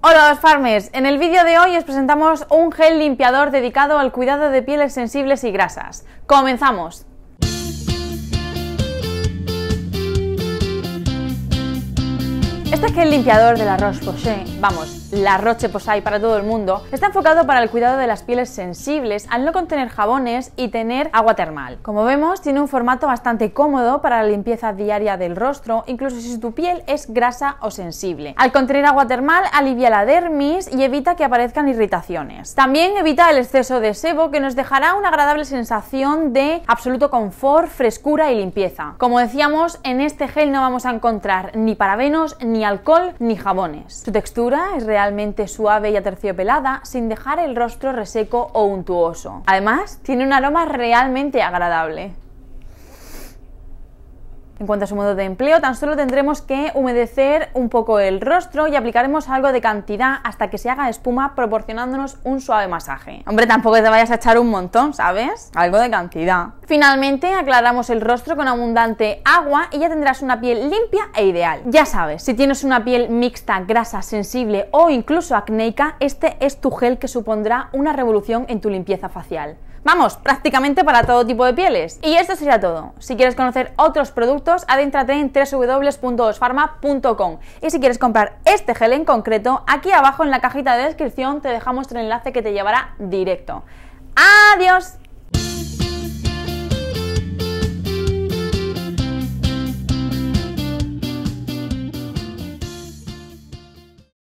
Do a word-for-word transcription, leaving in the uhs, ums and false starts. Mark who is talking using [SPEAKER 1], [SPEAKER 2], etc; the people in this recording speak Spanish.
[SPEAKER 1] Hola Farmers, en el vídeo de hoy os presentamos un gel limpiador dedicado al cuidado de pieles sensibles y grasas. ¡Comenzamos! Este gel limpiador de la Roche-Posay, vamos, la Roche-Posay para todo el mundo, está enfocado para el cuidado de las pieles sensibles al no contener jabones y tener agua termal. Como vemos, tiene un formato bastante cómodo para la limpieza diaria del rostro, incluso si tu piel es grasa o sensible. Al contener agua termal, alivia la dermis y evita que aparezcan irritaciones. También evita el exceso de sebo, que nos dejará una agradable sensación de absoluto confort, frescura y limpieza. Como decíamos, en este gel no vamos a encontrar ni parabenos, ni alcohol ni jabones. Su textura es realmente suave y aterciopelada, sin dejar el rostro reseco o untuoso. Además, tiene un aroma realmente agradable. En cuanto a su modo de empleo, tan solo tendremos que humedecer un poco el rostro y aplicaremos algo de cantidad hasta que se haga espuma, proporcionándonos un suave masaje. Hombre, tampoco te vayas a echar un montón, ¿sabes? Algo de cantidad. Finalmente, aclaramos el rostro con abundante agua y ya tendrás una piel limpia e ideal. Ya sabes, si tienes una piel mixta, grasa, sensible o incluso acnéica, este es tu gel que supondrá una revolución en tu limpieza facial. Vamos, prácticamente para todo tipo de pieles. Y esto sería todo. Si quieres conocer otros productos, adéntrate en w w w punto osfarma punto com. Y si quieres comprar este gel en concreto, aquí abajo en la cajita de descripción te dejamos el enlace que te llevará directo. ¡Adiós!